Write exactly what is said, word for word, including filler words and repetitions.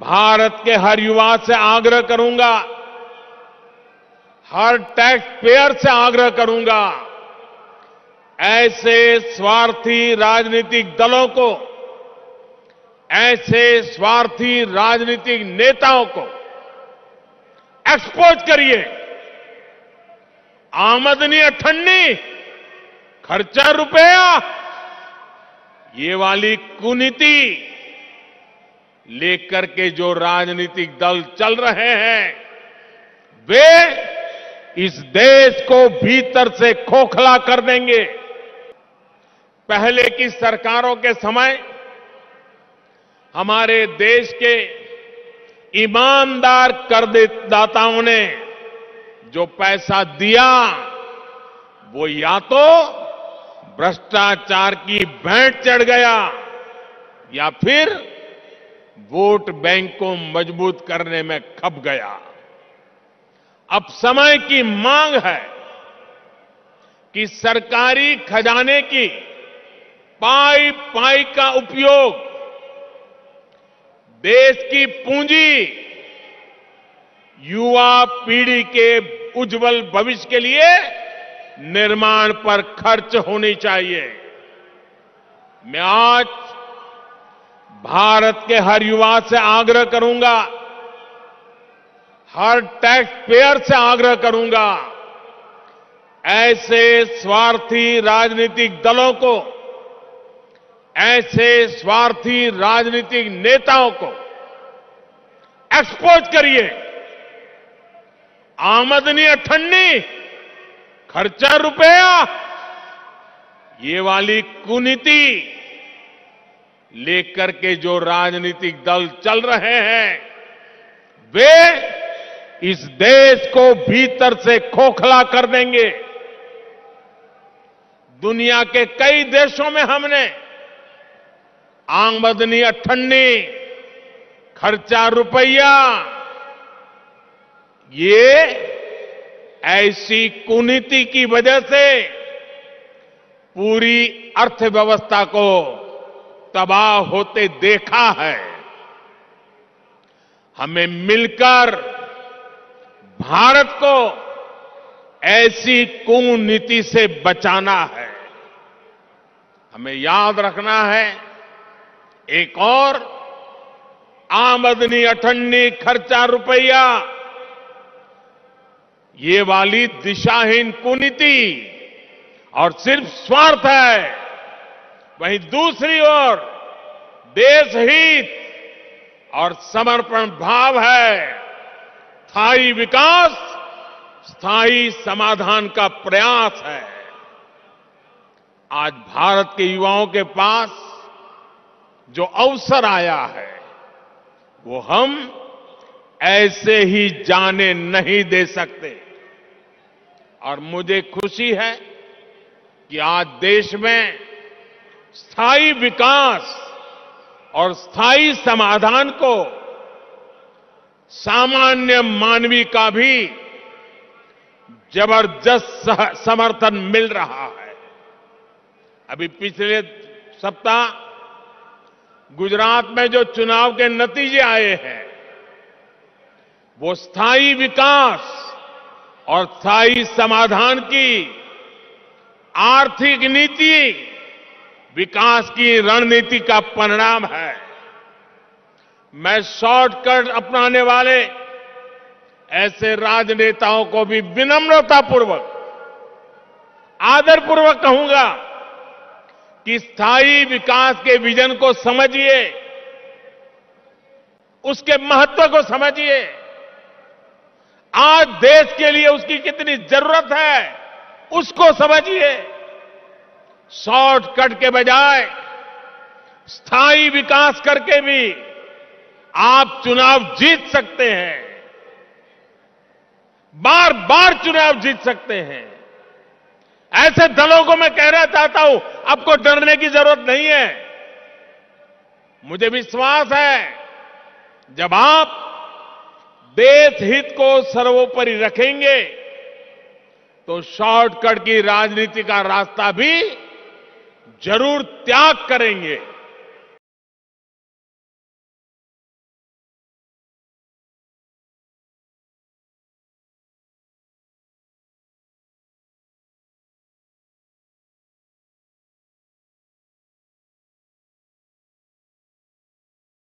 भारत के हर युवा से आग्रह करूंगा, हर टैक्स पेयर से आग्रह करूंगा, ऐसे स्वार्थी राजनीतिक दलों को, ऐसे स्वार्थी राजनीतिक नेताओं को एक्सपोज करिए। आमदनी अठन्नी, खर्चा रुपया, ये वाली कुनीति लेकर के जो राजनीतिक दल चल रहे हैं, वे इस देश को भीतर से खोखला कर देंगे। पहले की सरकारों के समय हमारे देश के ईमानदार करदाताओं ने जो पैसा दिया, वो या तो भ्रष्टाचार की भेंट चढ़ गया या फिर वोट बैंक को मजबूत करने में खप गया। अब समय की मांग है कि सरकारी खजाने की पाई पाई का उपयोग देश की पूंजी, युवा पीढ़ी के उज्जवल भविष्य के लिए निर्माण पर खर्च होनी चाहिए। मैं आज भारत के हर युवा से आग्रह करूंगा, हर टैक्स पेयर से आग्रह करूंगा, ऐसे स्वार्थी राजनीतिक दलों को, ऐसे स्वार्थी राजनीतिक नेताओं को एक्सपोज करिए। आमदनी अठन्नी, खर्चा रुपया, ये वाली कुनीति लेकर के जो राजनीतिक दल चल रहे हैं, वे इस देश को भीतर से खोखला कर देंगे। दुनिया के कई देशों में हमने आमदनी अठन्नी, खर्चा रुपया, ये ऐसी कुनीति की वजह से पूरी अर्थव्यवस्था को तबाह होते देखा है। हमें मिलकर भारत को ऐसी कुनीति से बचाना है। हमें याद रखना है, एक और आमदनी अठन्नी, खर्चा रुपया, ये वाली दिशाहीन कुनीति और सिर्फ स्वार्थ है। वहीं दूसरी ओर देश हित और समर्पण भाव है, स्थायी विकास, स्थायी समाधान का प्रयास है। आज भारत के युवाओं के पास जो अवसर आया है, वो हम ऐसे ही जाने नहीं दे सकते। और मुझे खुशी है कि आज देश में स्थायी विकास और स्थायी समाधान को सामान्य मानवी का भी जबरदस्त समर्थन मिल रहा है। अभी पिछले सप्ताह गुजरात में जो चुनाव के नतीजे आए हैं, वो स्थायी विकास और स्थायी समाधान की आर्थिक नीति, विकास की रणनीति का परिणाम है। मैं शॉर्टकट अपनाने वाले ऐसे राजनेताओं को भी विनम्रतापूर्वक, आदरपूर्वक कहूंगा कि स्थायी विकास के विजन को समझिए, उसके महत्व को समझिए। आज देश के लिए उसकी कितनी जरूरत है, उसको समझिए। शॉर्टकट के बजाय स्थायी विकास करके भी आप चुनाव जीत सकते हैं, बार बार चुनाव जीत सकते हैं। ऐसे दलों को मैं कहना चाहता हूं, आपको डरने की जरूरत नहीं है। मुझे विश्वास है, जब आप देश हित को सर्वोपरि रखेंगे, तो शॉर्टकट की राजनीति का रास्ता भी जरूर त्याग करेंगे।